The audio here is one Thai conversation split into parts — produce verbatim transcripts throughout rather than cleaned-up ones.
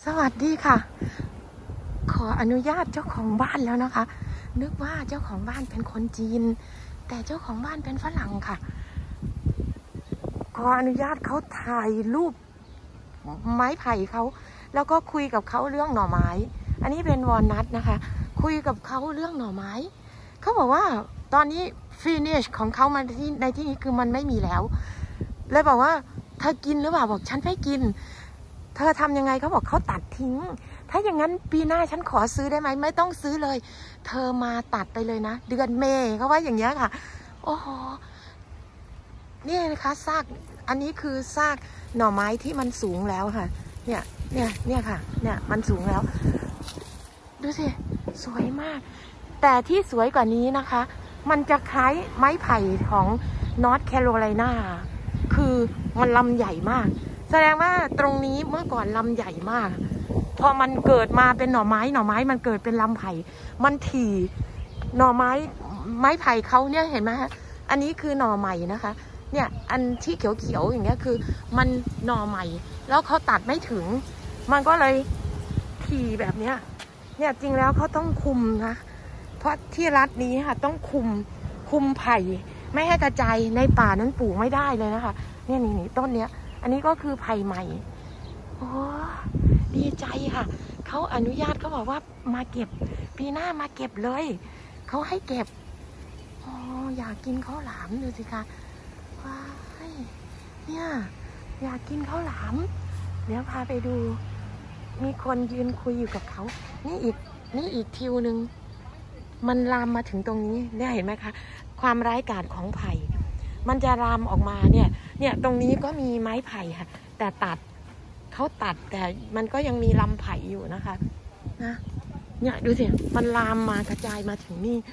สวัสดีค่ะขออนุญาตเจ้าของบ้านแล้วนะคะนึกว่าเจ้าของบ้านเป็นคนจีนแต่เจ้าของบ้านเป็นฝรั่งค่ะขออนุญาตเขาถ่ายรูปไม้ไผ่เขาแล้วก็คุยกับเขาเรื่องหน่อไม้อันนี้เป็นวอลนัทนะคะคุยกับเขาเรื่องหน่อไม้เขาบอกว่าตอนนี้ฟินิชของเขามาที่ในที่นี้คือมันไม่มีแล้วเลยบอกว่าเธอกินหรือเปล่าบอกฉันไม่กินเธอทำยังไงเขาบอกเขาตัดทิ้งถ้าอย่างนั้นปีหน้าฉันขอซื้อได้ไหมไม่ต้องซื้อเลยเธอมาตัดไปเลยนะเดือนเมษเขาว่าอย่างเงี้ยค่ะโอ้โหนี่นะคะซากอันนี้คือซากหน่อไม้ที่มันสูงแล้วค่ะเนี่ยเนี่ยเนี่ยค่ะเนี่ยมันสูงแล้วดูสิสวยมากแต่ที่สวยกว่านี้นะคะมันจะคล้ายไม้ไผ่ของนอร์ทแคโรไลนาคือมันลำใหญ่มากแสดงว่าตรงนี้เมื่อก่อนลำใหญ่มากพอมันเกิดมาเป็นหน่อไม้หน่อไม้มันเกิดเป็นลำไผ่มันถี่หน่อไม้ไม้ไผ่เขาเนี่ยเห็นไหมฮะอันนี้คือหน่อใหม่นะคะเนี่ยอันที่เขียวๆอย่างเงี้ยคือมันหน่อใหม่แล้วเขาตัดไม่ถึงมันก็เลยถี่แบบเนี้ยเนี่ยจริงแล้วเขาต้องคุมนะเพราะที่รัฐนี้ค่ะต้องคุมคุมไผ่ไม่ให้กระจายในป่านั้นปลูกไม่ได้เลยนะคะเนี่ยนี่ต้นเนี้ยอันนี้ก็คือไผ่ใหม่โอ้ดีใจค่ะเขาอนุญาตเขาบอกว่ามาเก็บปีหน้ามาเก็บเลยเขาให้เก็บอ๋ออยากกินข้าวหลามดูสิคะว้ายเนี่ยอยากกินข้าวหลามเดี๋ยวพาไปดูมีคนยืนคุยอยู่กับเขานี่อีกนี่อีกทิวหนึ่งมันลามมาถึงตรงนี้เนี่ยเห็นไหมคะความร้ายกาจของไผ่มันจะลามออกมาเนี่ยเนี่ยตรงนี้ก็มีไม้ไผ่ค่ะแต่ตัดเขาตัดแต่มันก็ยังมีลำไผ่อยู่นะคะนะเนี่ยดูสิมันลามมากระจายมาถึงนี่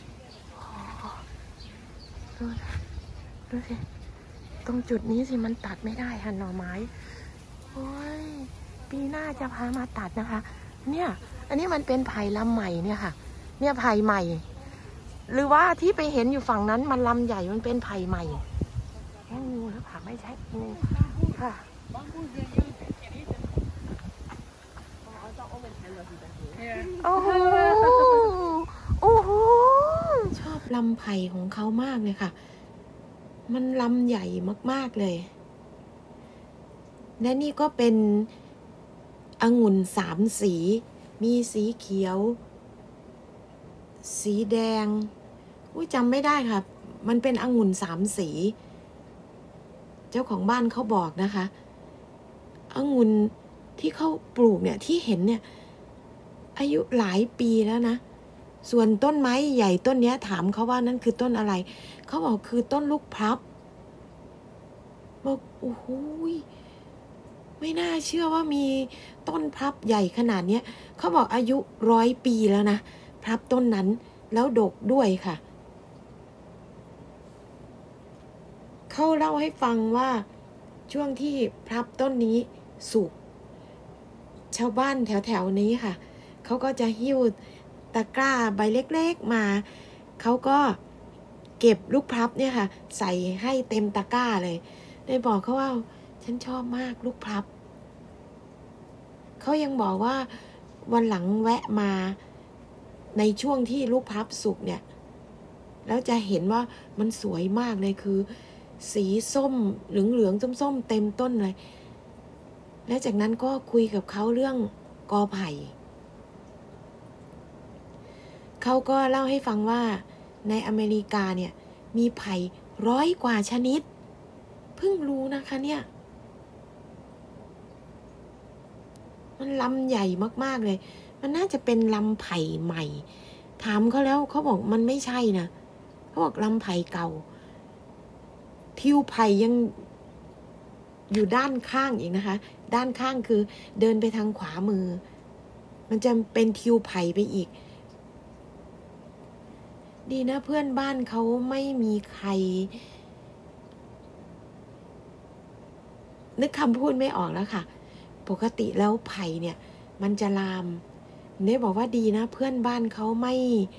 ดูดูสิตรงจุดนี้สิมันตัดไม่ได้ค่ะหน่อไม้โอ้ยปีหน้าจะพามาตัดนะคะเนี่ยอันนี้มันเป็นไผ่ลำใหม่เนี่ยค่ะเนี่ยไผ่ใหม่หรือว่าที่ไปเห็นอยู่ฝั่งนั้นมันลำใหญ่มันเป็นไผ่ใหม่งูหรือเปล่าไม่ใช่งูค่ะโอ้โหโอ้โหชอบลำไผ่ของเขามากเลยค่ะมันลำใหญ่มากๆเลยและนี่ก็เป็นองุ่นสามสีมีสีเขียวสีแดงอุ้ยจำไม่ได้ค่ะมันเป็นองุ่นสามสีเจ้าของบ้านเขาบอกนะคะองุ่นที่เขาปลูกเนี่ยที่เห็นเนี่ยอายุหลายปีแล้วนะส่วนต้นไม้ใหญ่ต้นนี้ถามเขาว่านั่นคือต้นอะไรเขาบอกคือต้นลูกพลับบอกโอ้โหไม่น่าเชื่อว่ามีต้นพลับใหญ่ขนาดนี้เขาบอกอายุร้อยปีแล้วนะพลับต้นนั้นแล้วดกด้วยค่ะเขาเล่าให้ฟังว่าช่วงที่พลับต้นนี้สุกชาวบ้านแถวๆนี้ค่ะเขาก็จะหิ้วตะกร้าใบเล็กๆมาเขาก็เก็บลูกพลับเนี่ยค่ะใส่ให้เต็มตะกร้าเลยได้บอกเขาว่าฉันชอบมากลูกพลับเขายังบอกว่าวันหลังแวะมาในช่วงที่ลูกพลับสุกเนี่ยแล้วจะเห็นว่ามันสวยมากเลยคือสีส้มเหลืองๆส้มๆเต็มต้นเลยและจากนั้นก็คุยกับเขาเรื่องกอไผ่เขาก็เล่าให้ฟังว่าในอเมริกาเนี่ยมีไผ่ร้อยกว่าชนิดเพิ่งรู้นะคะเนี่ยมันลำใหญ่มากๆเลยมันน่าจะเป็นลำไผ่ใหม่ถามเขาแล้วเขาบอกมันไม่ใช่นะเขาบอกลำไผ่เก่าทิวไผ่ยังอยู่ด้านข้างอีกนะคะด้านข้างคือเดินไปทางขวามือมันจะเป็นทิวไผ่ไปอีกดีนะเพื่อนบ้านเขาไม่มีใครนึกคำพูดไม่ออกแล้วค่ะปกติแล้วไผ่เนี่ยมันจะลามเนี่ยบอกว่าดีนะเพื่อนบ้านเขาไม่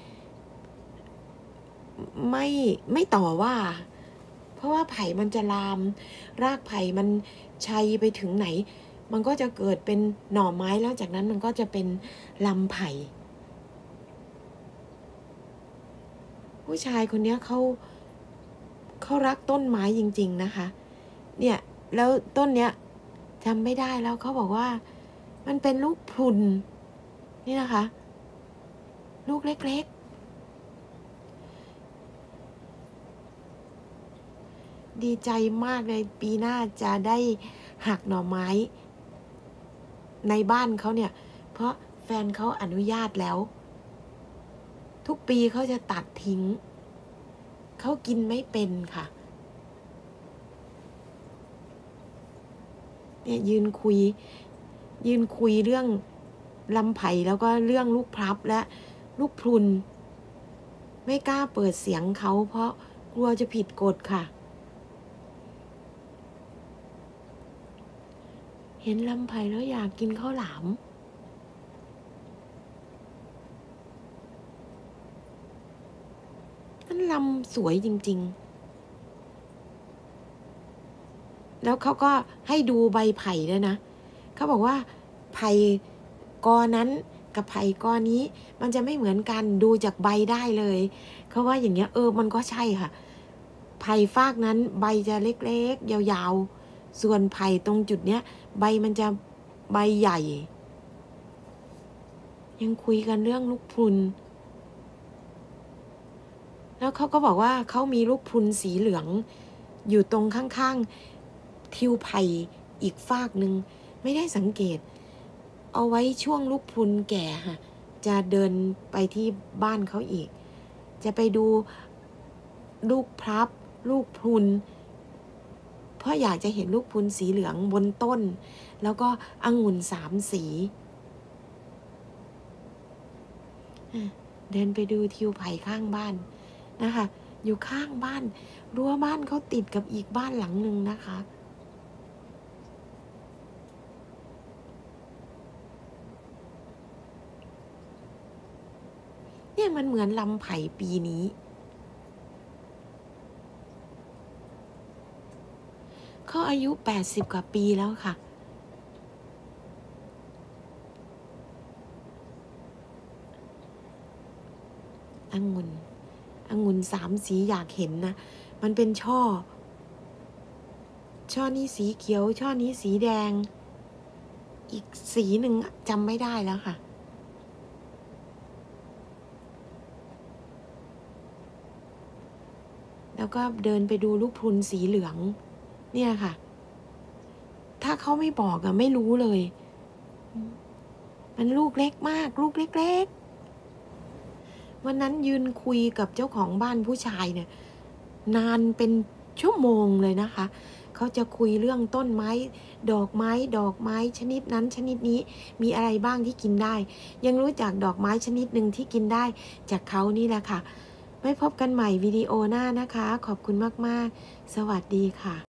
ไม่ไม่ต่อว่าเพราะว่าไผ่มันจะลามรากไผ่มันชัยไปถึงไหนมันก็จะเกิดเป็นหน่อไม้แล้วจากนั้นมันก็จะเป็นลำไผ่ผู้ชายคนนี้เขาเขารักต้นไม้จริงๆนะคะเนี่ยแล้วต้นเนี้ยจำไม่ได้แล้วเขาบอกว่ามันเป็นลูกพรุนนี่นะคะลูกเล็กๆดีใจมากเลยปีหน้าจะได้หักหน่อไม้ในบ้านเขาเนี่ยเพราะแฟนเขาอนุญาตแล้วทุกปีเขาจะตัดทิ้งเขากินไม่เป็นค่ะเนี่ยยืนคุยยืนคุยเรื่องลำไผ่แล้วก็เรื่องลูกพลับและลูกพรุนไม่กล้าเปิดเสียงเขาเพราะกลัวจะผิดกฎค่ะเห็นลำไผ่แล้วอยากกินข้าวหลามมันลำสวยจริงๆแล้วเขาก็ให้ดูใบไผ่ด้วยนะเขาบอกว่าไผ่กอนั้นกับไผ่กอนี้มันจะไม่เหมือนกันดูจากใบได้เลยเขาว่าอย่างเงี้ยเออมันก็ใช่ค่ะไผ่ฟากนั้นใบจะเล็กๆยาวๆส่วนไผ่ตรงจุดเนี้ยใบมันจะใบใหญ่ยังคุยกันเรื่องลูกพรุนแล้วเขาก็บอกว่าเขามีลูกพรุนสีเหลืองอยู่ตรงข้างๆทิวไผ่อีกฟากหนึ่งไม่ได้สังเกตเอาไว้ช่วงลูกพรุนแก่ค่ะจะเดินไปที่บ้านเขาอีกจะไปดูลูกพลับลูกพรุนเพราะอยากจะเห็นลูกพรุนสีเหลืองบนต้นแล้วก็องุ่นสามสีเดินไปดูทิวไผ่ข้างบ้านนะคะอยู่ข้างบ้านรั้วบ้านเขาติดกับอีกบ้านหลังหนึ่งนะคะเนี่ยมันเหมือนลำไผ่ปีนี้เขาอายุแปดสิบกว่าปีแล้วค่ะองุ่นองุ่นสามสีอยากเห็นนะมันเป็นช่อช่อนี้สีเขียวช่อนี้สีแดงอีกสีหนึ่งจำไม่ได้แล้วค่ะแล้วก็เดินไปดูลูกพรุนสีเหลืองเนี่ยค่ะถ้าเขาไม่บอกอะไม่รู้เลยมันลูกเล็กมากลูกเล็กๆวันนั้นยืนคุยกับเจ้าของบ้านผู้ชายเนี่ยนานเป็นชั่วโมงเลยนะคะเขาจะคุยเรื่องต้นไม้ดอกไม้ดอกไม้ชนิดนั้นชนิดนี้มีอะไรบ้างที่กินได้ยังรู้จักดอกไม้ชนิดหนึ่งที่กินได้จากเขานี่แหละค่ะไว้พบกันใหม่วิดีโอหน้านะคะขอบคุณมากๆสวัสดีค่ะ